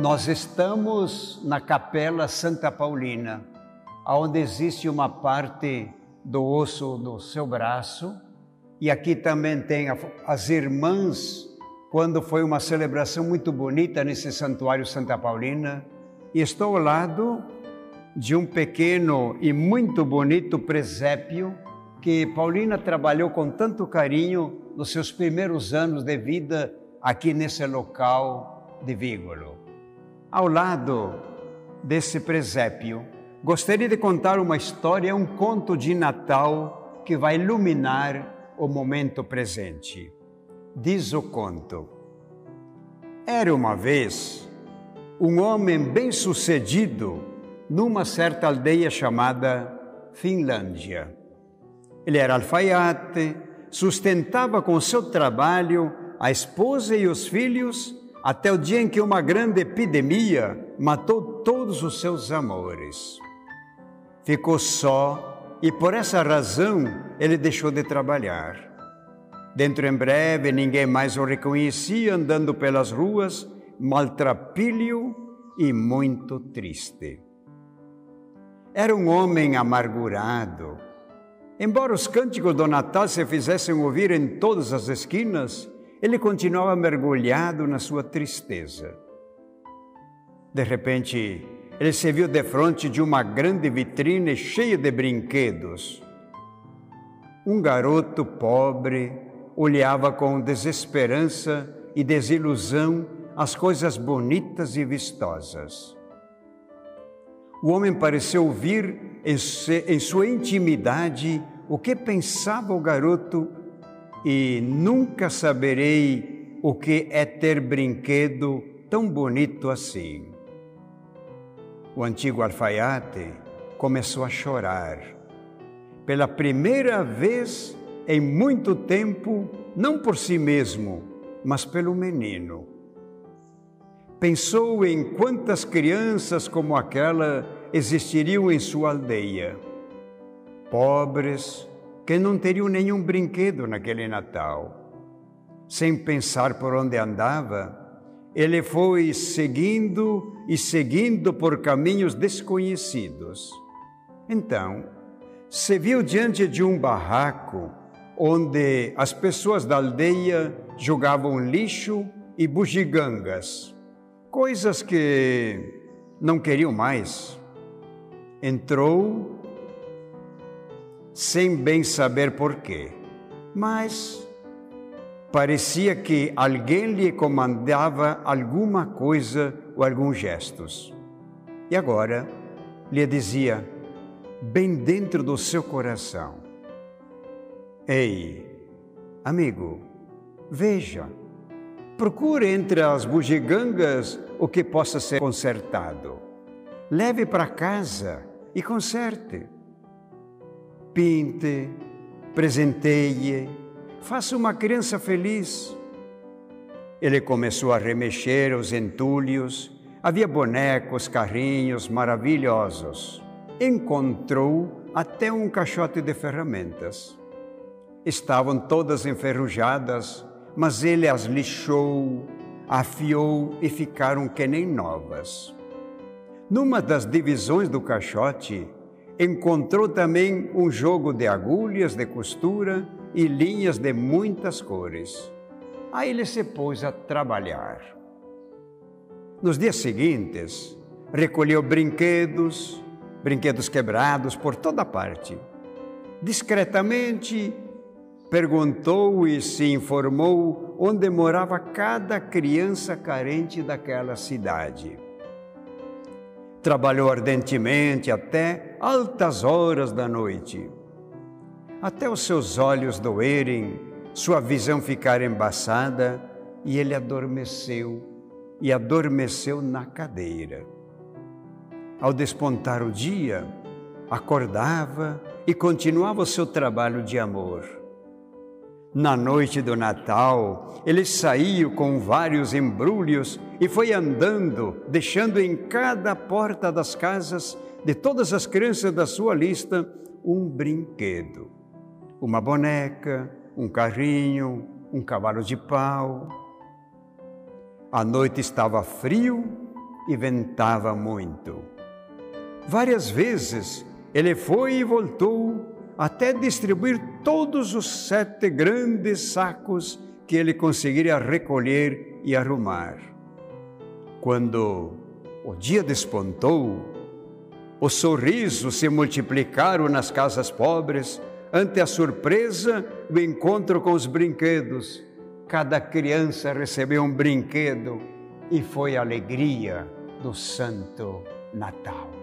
Nós estamos na Capela Santa Paulina, onde existe uma parte do osso do seu braço, e aqui também tem as irmãs, quando foi uma celebração muito bonita nesse Santuário Santa Paulina, e estou ao lado de um pequeno e muito bonito presépio que Paulina trabalhou com tanto carinho nos seus primeiros anos de vida aqui nesse local de Vígolo. Ao lado desse presépio, gostaria de contar uma história, um conto de Natal que vai iluminar o momento presente. Diz o conto: era uma vez um homem bem-sucedido numa certa aldeia chamada Finlândia. Ele era alfaiate, sustentava com seu trabalho a esposa e os filhos, até o dia em que uma grande epidemia matou todos os seus amores. Ficou só e por essa razão ele deixou de trabalhar. Dentro em breve ninguém mais o reconhecia andando pelas ruas, maltrapilho e muito triste. Era um homem amargurado. Embora os cânticos do Natal se fizessem ouvir em todas as esquinas, ele continuava mergulhado na sua tristeza. De repente, ele se viu defronte de uma grande vitrine cheia de brinquedos. Um garoto pobre olhava com desesperança e desilusão as coisas bonitas e vistosas. O homem pareceu ouvir em sua intimidade o que pensava o garoto, e nunca saberei o que é ter brinquedo tão bonito assim. O antigo alfaiate começou a chorar. Pela primeira vez em muito tempo, não por si mesmo, mas pelo menino. Pensou em quantas crianças como aquela existiriam em sua aldeia, pobres, que não teriam nenhum brinquedo naquele Natal. Sem pensar por onde andava, ele foi seguindo e seguindo por caminhos desconhecidos. Então, se viu diante de um barraco onde as pessoas da aldeia jogavam lixo e bugigangas, coisas que não queriam mais. Entrou sem bem saber porquê, mas parecia que alguém lhe comandava alguma coisa ou alguns gestos. E agora lhe dizia, bem dentro do seu coração: ei, amigo, veja, procure entre as bugigangas o que possa ser consertado. Leve para casa e conserte. Pinte, presenteie, faça uma criança feliz. Ele começou a remexer os entulhos. Havia bonecos, carrinhos maravilhosos. Encontrou até um caixote de ferramentas. Estavam todas enferrujadas, mas ele as lixou, afiou e ficaram que nem novas. Numa das divisões do caixote, encontrou também um jogo de agulhas de costura e linhas de muitas cores. Aí ele se pôs a trabalhar. Nos dias seguintes, recolheu brinquedos quebrados por toda parte. Discretamente, perguntou e se informou onde morava cada criança carente daquela cidade. Trabalhou ardentemente até altas horas da noite, até os seus olhos doerem, sua visão ficar embaçada, e ele adormeceu na cadeira. Ao despontar o dia, acordava e continuava o seu trabalho de amor. Na noite do Natal, ele saiu com vários embrulhos e foi andando, deixando em cada porta das casas de todas as crianças da sua lista um brinquedo. Uma boneca, um carrinho, um cavalo de pau. A noite estava frio e ventava muito. Várias vezes ele foi e voltou até distribuir todos os 7 grandes sacos que ele conseguiria recolher e arrumar. Quando o dia despontou, os sorrisos se multiplicaram nas casas pobres ante a surpresa do encontro com os brinquedos. Cada criança recebeu um brinquedo e foi a alegria do Santo Natal.